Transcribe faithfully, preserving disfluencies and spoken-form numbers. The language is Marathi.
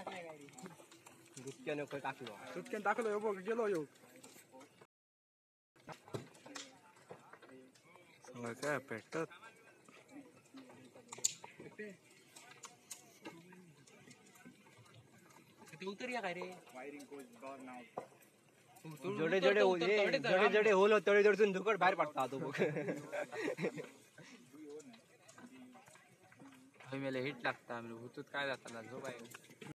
गुटक्याने खय टाकलो सुटक्यान टाकलो ह्यो बघ गेलो ह्यो सगळं काय भेटत उतरिया काय रे जडे जडे जडे जडे होल तळे जडसून धुकट बाहेर पडता तो बघ मेले हिट लागता भूतूत काय जाताना झोप आहे